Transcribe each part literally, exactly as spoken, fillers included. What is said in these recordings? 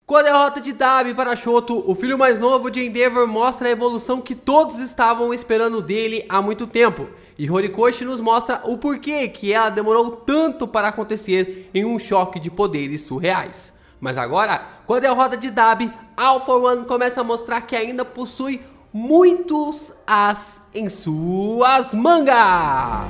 Com a derrota de Dabi para Shoto, o filho mais novo de Endeavor mostra a evolução que todos estavam esperando dele há muito tempo. E Horikoshi nos mostra o porquê que ela demorou tanto para acontecer em um choque de poderes surreais. Mas agora, com a derrota de Dabi, All for One começa a mostrar que ainda possui muitos as em suas mangas.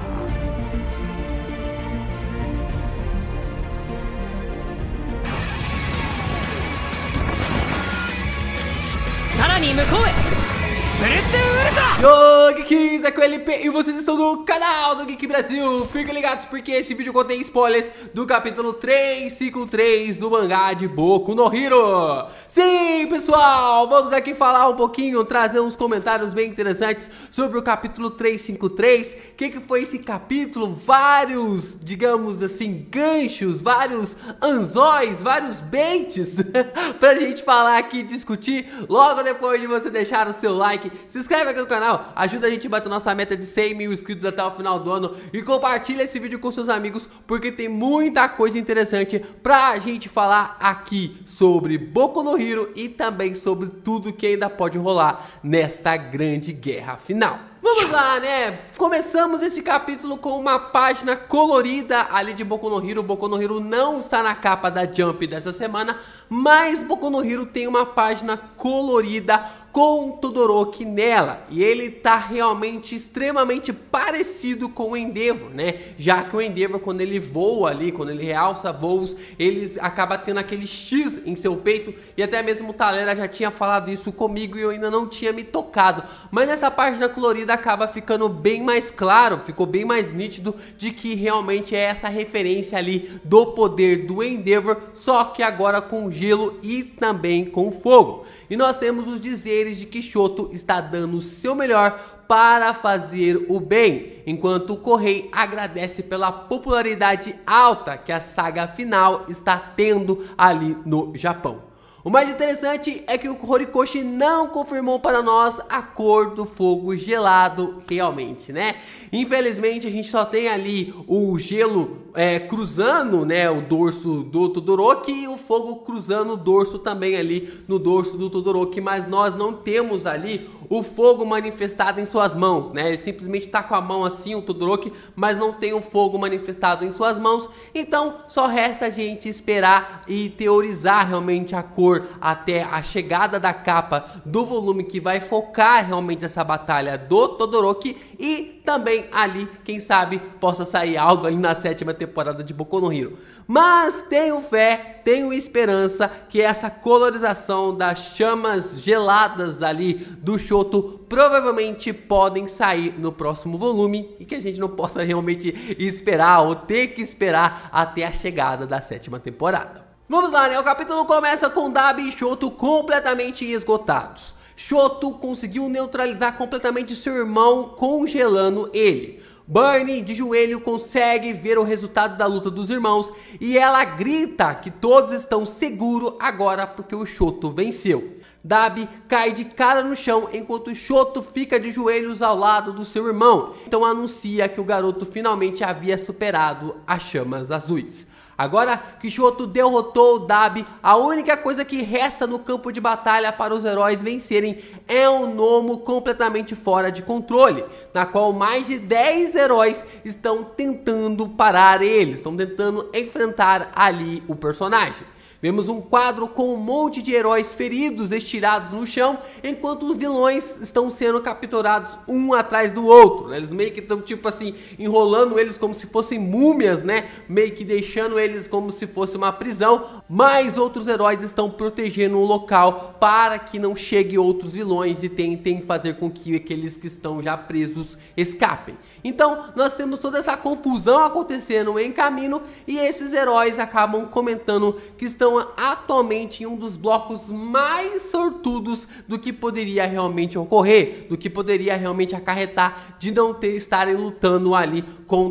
さらに向こうへブルスウルトラ Yo, Geeks, aqui é o L P e vocês estão no canal do Geek Brasil. Fiquem ligados porque esse vídeo contém spoilers do capítulo trezentos e cinquenta e três do mangá de Boku no Hero. Sim, pessoal, vamos aqui falar um pouquinho, trazer uns comentários bem interessantes sobre o capítulo trezentos e cinquenta e três. O que, que foi esse capítulo? Vários, digamos assim, ganchos, vários anzóis, vários baits pra gente falar aqui e discutir. Logo depois de você deixar o seu like, se inscreve aqui no canal, ajuda a gente a bater nossa meta de cem mil inscritos até o final do ano e compartilha esse vídeo com seus amigos, porque tem muita coisa interessante pra gente falar aqui sobre Boku no Hero e também sobre tudo que ainda pode rolar nesta grande guerra final. Vamos lá, né? Começamos esse capítulo com uma página colorida ali de Boku no Hero. Boku no Hero não está na capa da Jump dessa semana, mas Boku no Hero tem uma página colorida com Todoroki nela. E ele tá realmente extremamente parecido com o Endeavor, né? Já que o Endeavor, quando ele voa ali, quando ele realça voos, ele acaba tendo aquele X em seu peito. E até mesmo o Talera já tinha falado isso comigo e eu ainda não tinha me tocado. Mas nessa página colorida acaba ficando bem mais claro, ficou bem mais nítido de que realmente é essa referência ali do poder do Endeavor, só que agora com gelo e também com fogo. E nós temos os dizeres de que Shoto está dando o seu melhor para fazer o bem, enquanto o Correi agradece pela popularidade alta que a saga final está tendo ali no Japão. O mais interessante é que o Horikoshi não confirmou para nós a cor do fogo gelado realmente, né? Infelizmente a gente só tem ali o gelo é, cruzando, né, o dorso do Todoroki e o fogo cruzando o dorso também ali no dorso do Todoroki, mas nós não temos ali o fogo manifestado em suas mãos, né? Ele simplesmente tá com a mão assim, o Todoroki, mas não tem o fogo manifestado em suas mãos. Então só resta a gente esperar e teorizar realmente a cor até a chegada da capa do volume que vai focar realmente essa batalha do Todoroki e também ali, quem sabe, possa sair algo ali na sétima temporada de Boku no Hero. Mas tenho fé, tenho esperança que essa colorização das chamas geladas ali do Shoto provavelmente podem sair no próximo volume e que a gente não possa realmente esperar ou ter que esperar até a chegada da sétima temporada. Vamos lá, né? O capítulo começa com Dabi e Shoto completamente esgotados. Shoto conseguiu neutralizar completamente seu irmão, congelando ele. Burnie, de joelho, consegue ver o resultado da luta dos irmãos e ela grita que todos estão seguros agora porque o Shoto venceu. Dabi cai de cara no chão enquanto Shoto fica de joelhos ao lado do seu irmão. Então anuncia que o garoto finalmente havia superado as chamas azuis. Agora que Shoto derrotou o Dabi, a única coisa que resta no campo de batalha para os heróis vencerem é um Nomu completamente fora de controle, na qual mais de dez heróis estão tentando parar eles, estão tentando enfrentar ali o personagem. Vemos um quadro com um monte de heróis feridos estirados no chão, enquanto os vilões estão sendo capturados um atrás do outro, né? Eles meio que estão tipo assim, enrolando eles como se fossem múmias, né? Meio que deixando eles como se fosse uma prisão, mas outros heróis estão protegendo o local para que não chegue outros vilões e tentem fazer com que aqueles que estão já presos escapem. Então nós temos toda essa confusão acontecendo em caminho e esses heróis acabam comentando que estão atualmente em um dos blocos mais sortudos do que poderia realmente ocorrer, do que poderia realmente acarretar de não ter estarem lutando ali contra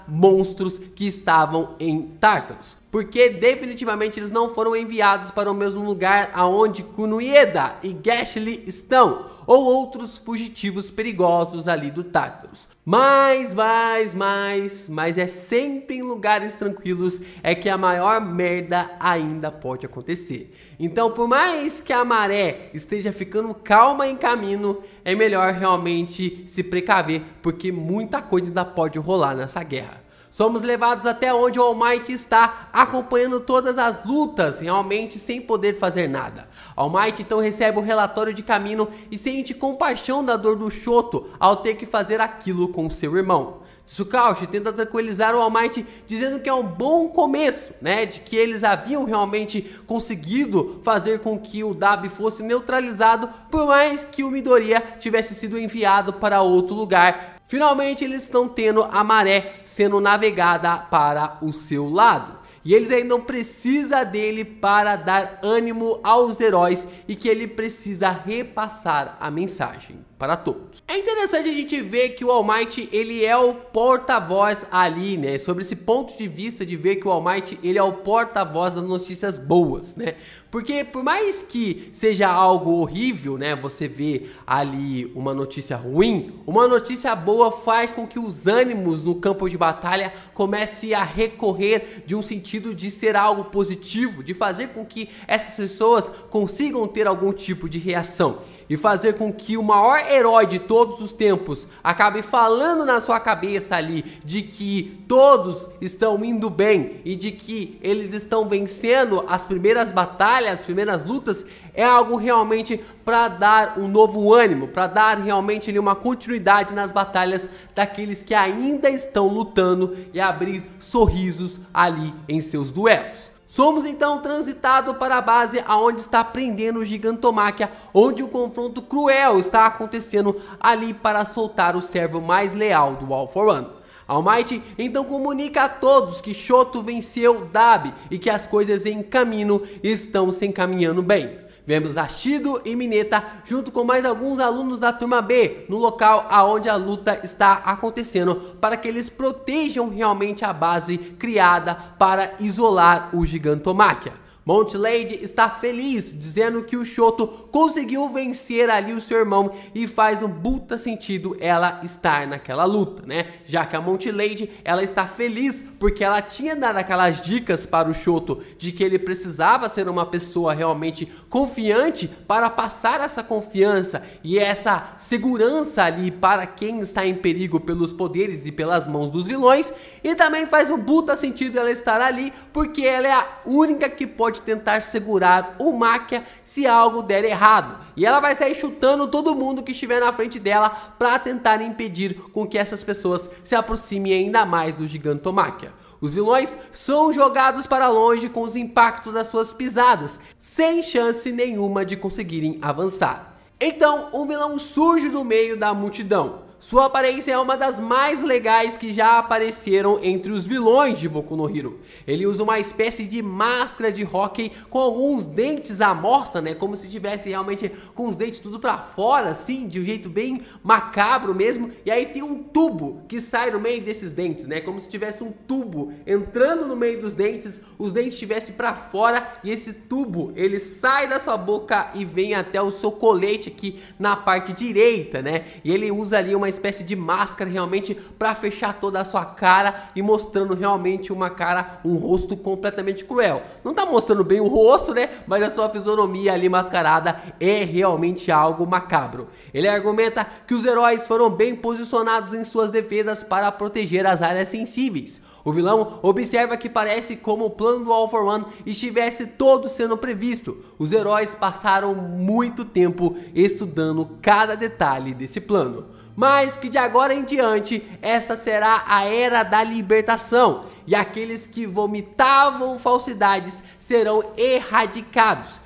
monstros que estavam em Tartarus, porque definitivamente eles não foram enviados para o mesmo lugar aonde Kunoieda e Gashly estão, ou outros fugitivos perigosos ali do Tartarus. Mas, mais, mais, mas é sempre em lugares tranquilos é que a maior merda ainda pode acontecer. Então, por mais que a maré esteja ficando calma em caminho, é melhor realmente se precaver, porque muita coisa ainda pode rolar nessa guerra. Somos levados até onde o All Might está, acompanhando todas as lutas, realmente sem poder fazer nada. All Might então recebe um relatório de caminho e sente compaixão da dor do Shoto ao ter que fazer aquilo com seu irmão. Tsukaushi tenta tranquilizar o All Might, dizendo que é um bom começo, né, de que eles haviam realmente conseguido fazer com que o Dabi fosse neutralizado, por mais que o Midoriya tivesse sido enviado para outro lugar. Finalmente eles estão tendo a maré sendo navegada para o seu lado. E eles ainda não precisam dele para dar ânimo aos heróis e que ele precisa repassar a mensagem para todos. É interessante a gente ver que o All Might, ele é o porta-voz ali, né? Sobre esse ponto de vista de ver que o All Might, ele é o porta-voz das notícias boas, né? Porque por mais que seja algo horrível, né? Você vê ali uma notícia ruim, uma notícia boa faz com que os ânimos no campo de batalha comecem a recorrer de um sentido de ser algo positivo, de fazer com que essas pessoas consigam ter algum tipo de reação. E fazer com que o maior herói de todos os tempos acabe falando na sua cabeça ali de que todos estão indo bem e de que eles estão vencendo as primeiras batalhas, as primeiras lutas, é algo realmente para dar um novo ânimo, para dar realmente ali uma continuidade nas batalhas daqueles que ainda estão lutando e abrir sorrisos ali em seus duelos. Somos então transitados para a base aonde está prendendo o Gigantomachia, onde o confronto cruel está acontecendo ali para soltar o servo mais leal do All For One. All Might então comunica a todos que Shoto venceu Dabi e que as coisas em caminho estão se encaminhando bem. Vemos Ashido e Mineta junto com mais alguns alunos da turma B no local aonde a luta está acontecendo, para que eles protejam realmente a base criada para isolar o Gigantomachia. Mount Lady está feliz, dizendo que o Shoto conseguiu vencer ali o seu irmão e faz um puta sentido ela estar naquela luta, né? Já que a Mount Lady, ela está feliz porque ela tinha dado aquelas dicas para o Shoto de que ele precisava ser uma pessoa realmente confiante para passar essa confiança e essa segurança ali para quem está em perigo pelos poderes e pelas mãos dos vilões. E também faz um puta sentido ela estar ali porque ela é a única que pode tentar segurar o Machia se algo der errado. E ela vai sair chutando todo mundo que estiver na frente dela para tentar impedir com que essas pessoas se aproximem ainda mais do Gigantomachia. Os vilões são jogados para longe com os impactos das suas pisadas, sem chance nenhuma de conseguirem avançar. Então, um vilão surge do meio da multidão. Sua aparência é uma das mais legais que já apareceram entre os vilões de Boku no Hero. Ele usa uma espécie de máscara de hóquei com alguns dentes à mostra, né? Como se tivesse realmente com os dentes tudo pra fora, assim, de um jeito bem macabro mesmo. E aí tem um tubo que sai no meio desses dentes, né? Como se tivesse um tubo entrando no meio dos dentes, os dentes estivessem pra fora e esse tubo, ele sai da sua boca e vem até o seu colete aqui na parte direita, né? E ele usa ali uma espécie de máscara realmente para fechar toda a sua cara e mostrando realmente uma cara, um rosto completamente cruel. Não tá mostrando bem o rosto, né? Mas a sua fisionomia ali mascarada é realmente algo macabro. Ele argumenta que os heróis foram bem posicionados em suas defesas para proteger as áreas sensíveis. O vilão observa que parece como o plano do All For One estivesse todo sendo previsto. Os heróis passaram muito tempo estudando cada detalhe desse plano. Mas que de agora em diante, esta será a era da libertação, e aqueles que vomitavam falsidades serão erradicados,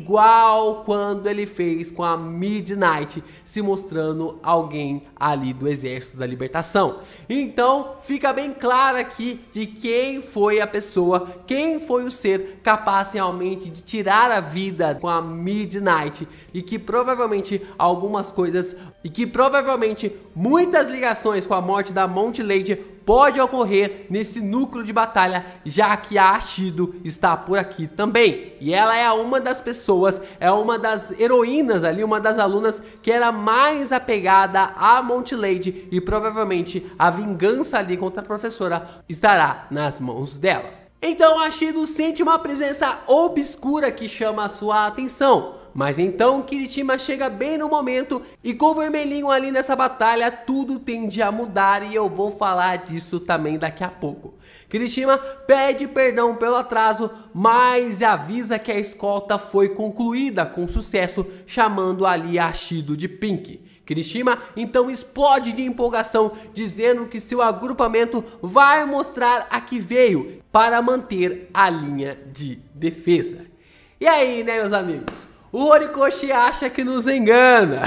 igual quando ele fez com a Midnight, se mostrando alguém ali do exército da libertação. Então fica bem claro aqui de quem foi a pessoa, quem foi o ser capaz realmente de tirar a vida com a Midnight, e que provavelmente algumas coisas, e que provavelmente muitas ligações com a morte da Mount Lady pode ocorrer nesse núcleo de batalha, já que a Ashido está por aqui também. E ela é uma das pessoas, é uma das heroínas ali, uma das alunas que era mais apegada a Mount Lady, e provavelmente a vingança ali contra a professora estará nas mãos dela. Então a Ashido sente uma presença obscura que chama a sua atenção. Mas então Kirishima chega bem no momento e com o vermelhinho ali nessa batalha tudo tende a mudar, e eu vou falar disso também daqui a pouco. Kirishima pede perdão pelo atraso, mas avisa que a escolta foi concluída com sucesso, chamando ali a Ashido de Pink. Kirishima então explode de empolgação, dizendo que seu agrupamento vai mostrar a que veio para manter a linha de defesa. E aí, né, meus amigos? O Horikoshi acha que nos engana.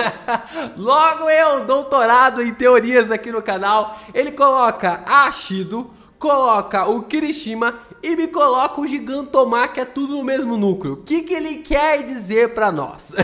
Logo eu, doutorado em teorias aqui no canal, ele coloca a Ashido, coloca o Kirishima e me coloca o Gigantomachia, que é tudo no mesmo núcleo. O que que ele quer dizer para nós?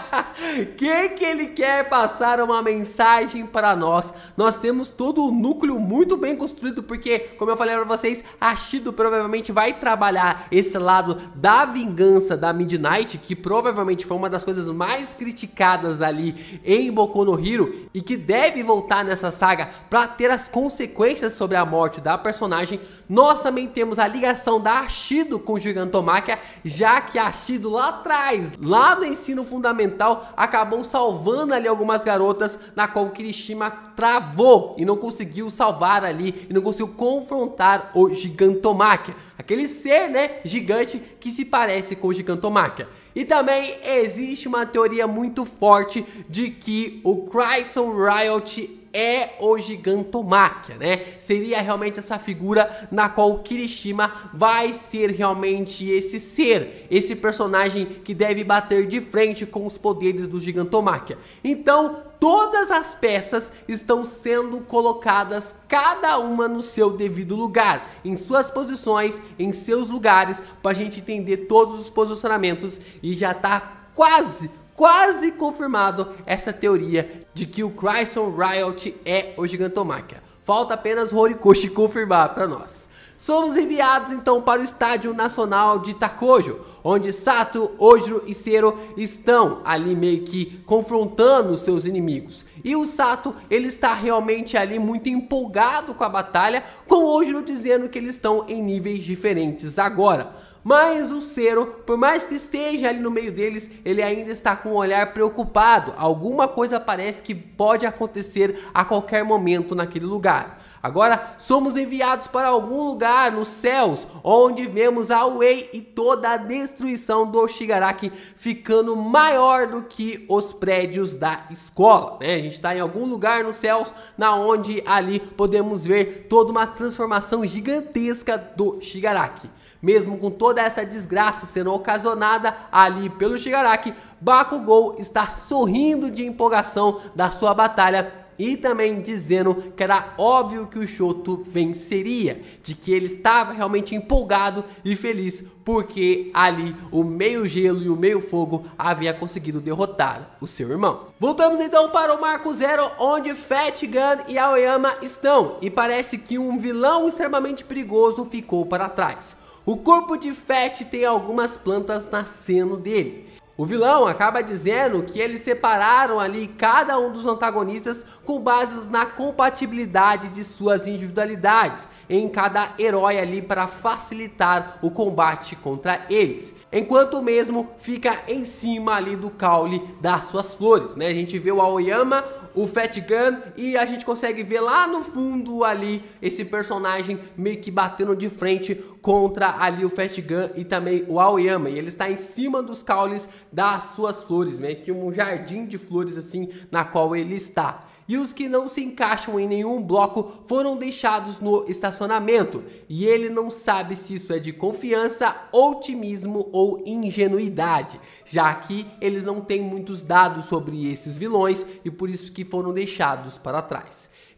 O que que ele quer passar uma mensagem para nós? Nós temos todo o núcleo muito bem construído, porque, como eu falei para vocês, a Ashido provavelmente vai trabalhar esse lado da vingança da Midnight, que provavelmente foi uma das coisas mais criticadas ali em Boku no Hero, e que deve voltar nessa saga para ter as consequências sobre a morte da personagem. Nós também temos a ligação da Ashido com o Gigantomachia, já que a Ashido lá atrás, lá no ensino fundamental, acabou salvando ali algumas garotas, na qual o Kirishima travou e não conseguiu salvar ali, e não conseguiu confrontar o Gigantomachia, aquele ser, né, gigante que se parece com o Gigantomachia. E também existe uma teoria muito forte de que o Crimson Riot é o Gigantomachia, né? Seria realmente essa figura na qual o Kirishima vai ser realmente esse ser, esse personagem que deve bater de frente com os poderes do Gigantomachia. Então, todas as peças estão sendo colocadas, cada uma no seu devido lugar, em suas posições, em seus lugares, para a gente entender todos os posicionamentos, e já tá quase Quase confirmado essa teoria de que o Crimson Riot é o Gigantomachia. Falta apenas Horikoshi confirmar para nós. Somos enviados então para o Estádio Nacional de Takojo, onde Sato, Ojiro e Zero estão ali meio que confrontando os seus inimigos. E o Sato, ele está realmente ali muito empolgado com a batalha, com o Ojiro dizendo que eles estão em níveis diferentes agora. Mas o Zero, por mais que esteja ali no meio deles, ele ainda está com um olhar preocupado. Alguma coisa parece que pode acontecer a qualquer momento naquele lugar. Agora somos enviados para algum lugar nos céus, onde vemos a Wei e toda a destruição do Shigaraki ficando maior do que os prédios da escola, né? A gente está em algum lugar nos céus, na onde ali podemos ver toda uma transformação gigantesca do Shigaraki. Mesmo com toda essa desgraça sendo ocasionada ali pelo Shigaraki, Bakugou está sorrindo de empolgação da sua batalha e também dizendo que era óbvio que o Shoto venceria, de que ele estava realmente empolgado e feliz porque ali o meio gelo e o meio fogo havia conseguido derrotar o seu irmão. Voltamos então para o Marco Zero, onde Fat Gun e Aoyama estão, e parece que um vilão extremamente perigoso ficou para trás. O corpo de Fat tem algumas plantas nascendo dele. O vilão acaba dizendo que eles separaram ali cada um dos antagonistas com bases na compatibilidade de suas individualidades em cada herói ali para facilitar o combate contra eles, enquanto o mesmo fica em cima ali do caule das suas flores, né? A gente vê o Aoyama, o Fat Gun, e a gente consegue ver lá no fundo ali esse personagem meio que batendo de frente contra ali o Fat Gun e também o Aoyama, e ele está em cima dos caules das suas flores, né? Tinha um jardim de flores assim na qual ele está. E os que não se encaixam em nenhum bloco foram deixados no estacionamento, e ele não sabe se isso é de confiança, otimismo ou ingenuidade, já que eles não têm muitos dados sobre esses vilões e por isso que foram deixados para trás.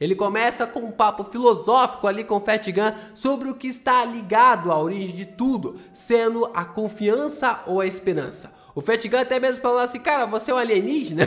Ele começa com um papo filosófico ali com o Fat Gun sobre o que está ligado à origem de tudo, sendo a confiança ou a esperança. O Fat Gun até mesmo falou assim, cara, você é um alienígena?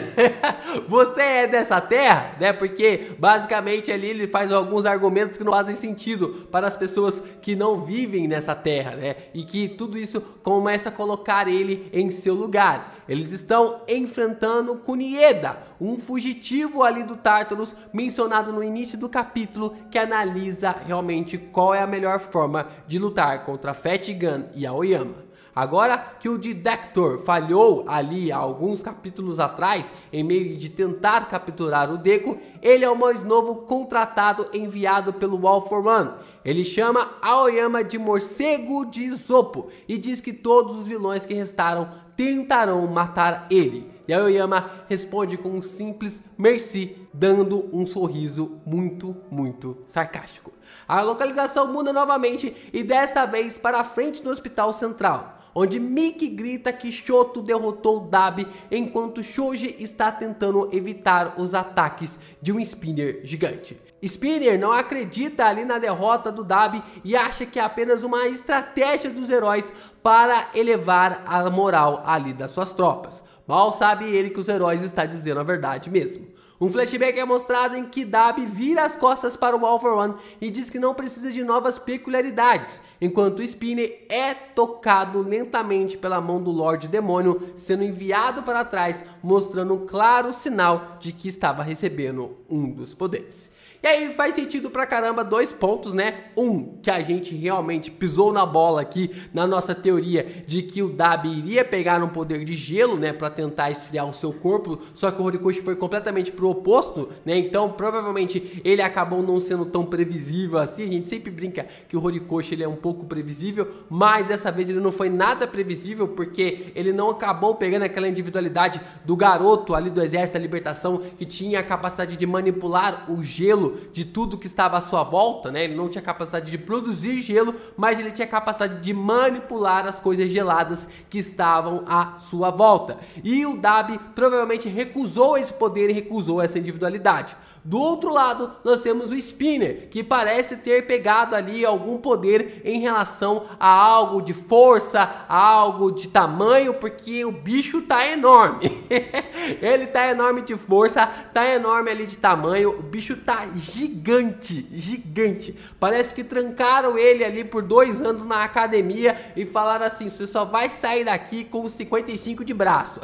Você é dessa terra? Né? Porque basicamente ali ele faz alguns argumentos que não fazem sentido para as pessoas que não vivem nessa terra, né? E que tudo isso começa a colocar ele em seu lugar. Eles estão enfrentando Kunieda, um fugitivo ali do Tartarus, mencionado no início do capítulo, que analisa realmente qual é a melhor forma de lutar contra Fat Gun e Aoyama. Agora que o Didactor falhou ali há alguns capítulos atrás, em meio de tentar capturar o Deku, ele é o mais novo contratado enviado pelo All for One. Ele chama Aoyama de morcego de Isopo e diz que todos os vilões que restaram tentarão matar ele. E Aoyama responde com um simples merci, dando um sorriso muito, muito sarcástico. A localização muda novamente e desta vez para a frente do Hospital Central, onde Mickey grita que Shoto derrotou Dabi enquanto Shoji está tentando evitar os ataques de um Spinner gigante. Spinner não acredita ali na derrota do Dabi e acha que é apenas uma estratégia dos heróis para elevar a moral ali das suas tropas. Mal sabe ele que os heróis estão dizendo a verdade mesmo. Um flashback é mostrado em que Dabi vira as costas para o All for One e diz que não precisa de novas peculiaridades, enquanto Spinner é tocado lentamente pela mão do Lorde Demônio, sendo enviado para trás, mostrando um claro sinal de que estava recebendo um dos poderes. E aí faz sentido pra caramba dois pontos, né? Um, que a gente realmente pisou na bola aqui na nossa teoria de que o Dabi iria pegar um poder de gelo, né? Pra tentar esfriar o seu corpo, só que o Horikoshi foi completamente pro oposto, né? Então provavelmente ele acabou não sendo tão previsível assim. A gente sempre brinca que o Horikoshi ele é um pouco previsível, mas dessa vez ele não foi nada previsível, porque ele não acabou pegando aquela individualidade do garoto ali do Exército da Libertação, que tinha a capacidade de manipular o gelo de tudo que estava à sua volta, né? Ele não tinha capacidade de produzir gelo, mas ele tinha capacidade de manipular as coisas geladas que estavam à sua volta. E o Dabi provavelmente recusou esse poder e recusou essa individualidade. Do outro lado, nós temos o Spinner, que parece ter pegado ali algum poder em relação a algo de força, a algo de tamanho, porque o bicho tá enorme. Ele tá enorme de força, tá enorme ali de tamanho, o bicho tá gigante, gigante. Parece que trancaram ele ali por dois anos na academia e falaram assim, você só vai sair daqui com cinquenta e cinco de braço.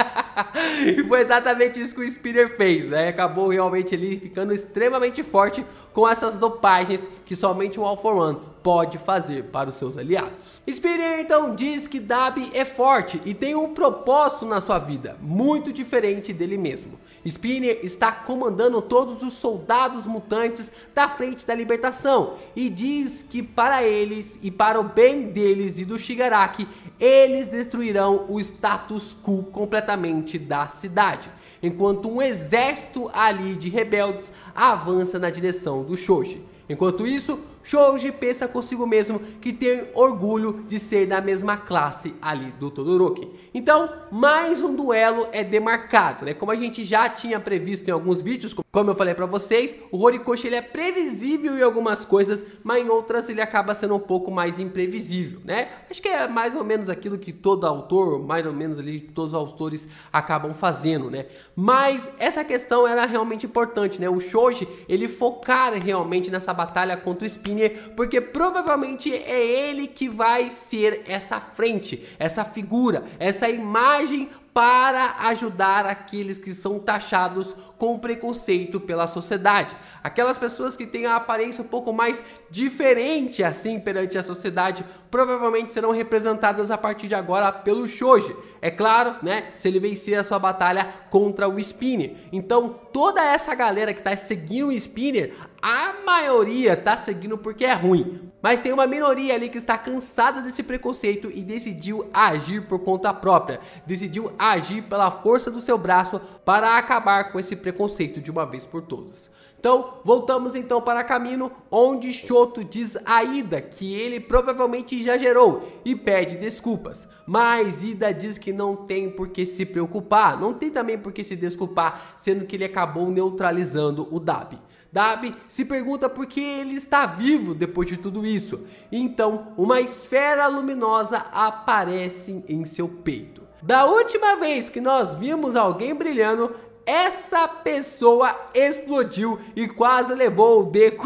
E foi exatamente isso que o Spinner fez, né? Acabou realmente ali ficando extremamente forte com essas dopagens que somente o All for One pode fazer para os seus aliados. Spinner então diz que Dabi é forte e tem um propósito na sua vida, muito diferente dele mesmo. Spinner está comandando todos os soldados mutantes da Frente da Libertação e diz que para eles e para o bem deles e do Shigaraki, eles destruirão o status quo completamente da cidade, enquanto um exército ali de rebeldes avança na direção do Shoji. Enquanto isso, Shoji pensa consigo mesmo que tem orgulho de ser da mesma classe ali do Todoroki. Então, mais um duelo é demarcado, né? Como a gente já tinha previsto em alguns vídeos, como eu falei pra vocês, o Horikoshi ele é previsível em algumas coisas, mas em outras ele acaba sendo um pouco mais imprevisível, né? Acho que é mais ou menos aquilo que todo autor, mais ou menos ali todos os autores acabam fazendo, né? Mas essa questão era realmente importante, né? O Shoji, ele focar realmente nessa batalha contra o Spinner, porque provavelmente é ele que vai ser essa frente, essa figura, essa imagem para ajudar aqueles que são taxados com preconceito pela sociedade. Aquelas pessoas que têm a aparência um pouco mais diferente assim perante a sociedade, provavelmente serão representadas a partir de agora pelo Shoji. É claro, né, se ele vencer a sua batalha contra o Spinner. Então, toda essa galera que tá seguindo o Spinner, a maioria tá seguindo porque é ruim. Mas tem uma minoria ali que está cansada desse preconceito e decidiu agir por conta própria. Decidiu agir pela força do seu braço para acabar com esse preconceito de uma vez por todas. Então, voltamos então para Kamino, onde Shoto diz a Ida que ele provavelmente exagerou e pede desculpas. Mas Ida diz que não tem por que se preocupar, não tem também por que se desculpar, sendo que ele acabou neutralizando o Dabi. Dabi se pergunta por que ele está vivo depois de tudo isso. Então, uma esfera luminosa aparece em seu peito. Da última vez que nós vimos alguém brilhando, essa pessoa explodiu e quase levou o Deku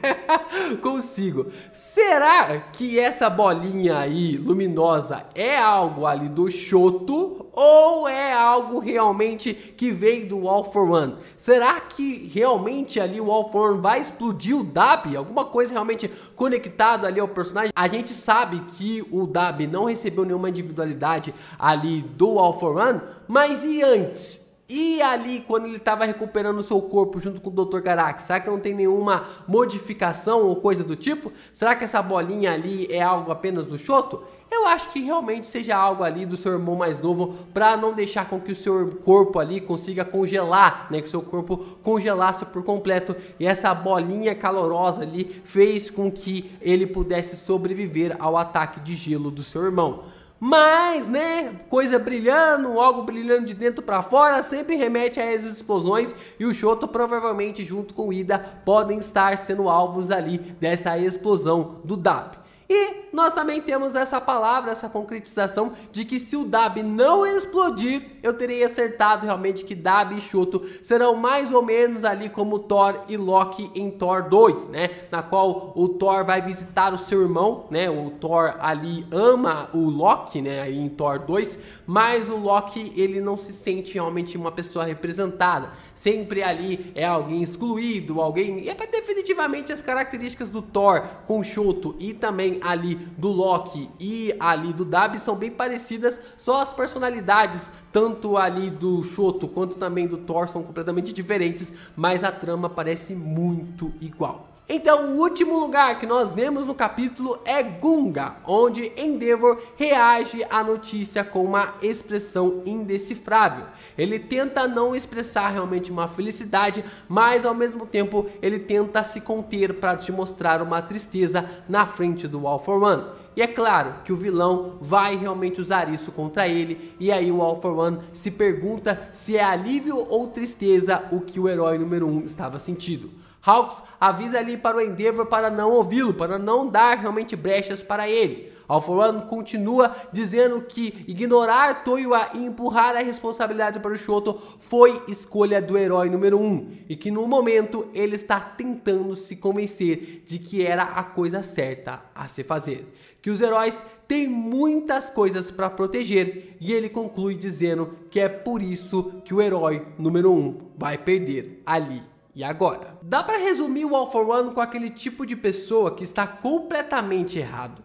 consigo. Será que essa bolinha aí luminosa é algo ali do Shoto ou é algo realmente que veio do All for One? Será que realmente ali o All for One vai explodir o Dabi? Alguma coisa realmente conectada ali ao personagem? A gente sabe que o Dabi não recebeu nenhuma individualidade ali do All for One, mas e antes? E ali, quando ele estava recuperando o seu corpo junto com o doutor Garax, será que não tem nenhuma modificação ou coisa do tipo? Será que essa bolinha ali é algo apenas do Shoto? Eu acho que realmente seja algo ali do seu irmão mais novo, para não deixar com que o seu corpo ali consiga congelar, né? Que o seu corpo congelasse por completo. E essa bolinha calorosa ali fez com que ele pudesse sobreviver ao ataque de gelo do seu irmão. Mas, né, coisa brilhando, algo brilhando de dentro para fora, sempre remete a essas explosões. E o Shoto provavelmente junto com o Ida podem estar sendo alvos ali dessa explosão do Dabi. E nós também temos essa palavra, essa concretização de que se o Dabi não explodir, eu terei acertado realmente que Dabi e Shoto serão mais ou menos ali como Thor e Loki em Thor dois, né? Na qual o Thor vai visitar o seu irmão, né? O Thor ali ama o Loki, né? Aí em Thor dois, mas o Loki ele não se sente realmente uma pessoa representada. Sempre ali é alguém excluído, alguém... E é definitivamente as características do Thor com o Shoto e também ali do Loki e ali do Dabi são bem parecidas, só as personalidades, tanto ali do Shoto quanto também do Thor, são completamente diferentes, mas a trama parece muito igual. Então, o último lugar que nós vemos no capítulo é Gunga, onde Endeavor reage à notícia com uma expressão indecifrável. Ele tenta não expressar realmente uma felicidade, mas ao mesmo tempo ele tenta se conter para te mostrar uma tristeza na frente do All for One. E é claro que o vilão vai realmente usar isso contra ele, e aí o All for One se pergunta se é alívio ou tristeza o que o herói número um estava sentindo. Hawks avisa ali para o Endeavor para não ouvi-lo, para não dar realmente brechas para ele. All for One continua dizendo que ignorar Toiwa e empurrar a responsabilidade para o Shoto foi escolha do herói número um, e que no momento ele está tentando se convencer de que era a coisa certa a se fazer. Que os heróis têm muitas coisas para proteger, e ele conclui dizendo que é por isso que o herói número um vai perder ali e agora. Dá pra resumir o All for One com aquele tipo de pessoa que está completamente errado.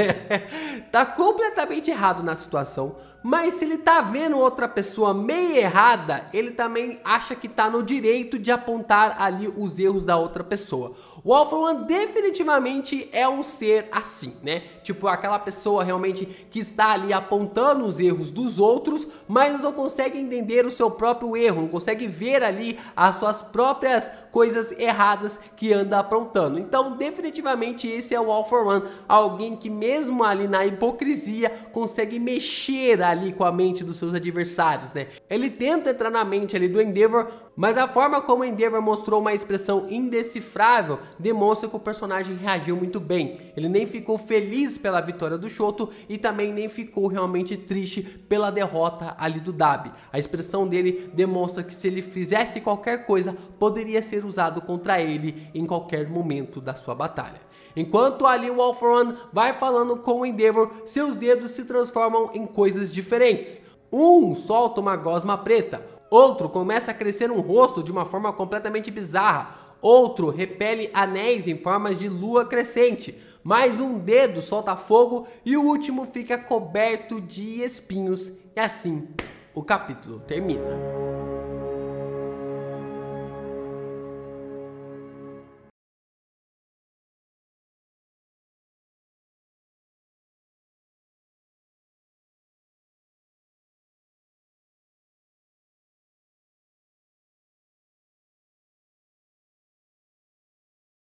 Tá completamente errado na situação, mas se ele tá vendo outra pessoa meio errada, ele também acha que tá no direito de apontar ali os erros da outra pessoa. O All for One definitivamente é um ser assim, né? Tipo aquela pessoa realmente que está ali apontando os erros dos outros, mas não consegue entender o seu próprio erro, não consegue ver ali as suas próprias coisas erradas que anda aprontando. Então definitivamente esse é o All for One, alguém que mesmo ali na hipocrisia consegue mexer ali com a mente dos seus adversários, né? Ele tenta entrar na mente ali do Endeavor, mas a forma como o Endeavor mostrou uma expressão indecifrável demonstra que o personagem reagiu muito bem. Ele nem ficou feliz pela vitória do Shoto e também nem ficou realmente triste pela derrota ali do Dabi. A expressão dele demonstra que se ele fizesse qualquer coisa, poderia ser usado contra ele em qualquer momento da sua batalha. Enquanto ali o All for One vai falando com o Endeavor, seus dedos se transformam em coisas diferentes. Um solta uma gosma preta, outro começa a crescer um rosto de uma forma completamente bizarra, outro repele anéis em formas de lua crescente, mais um dedo solta fogo e o último fica coberto de espinhos, e assim o capítulo termina.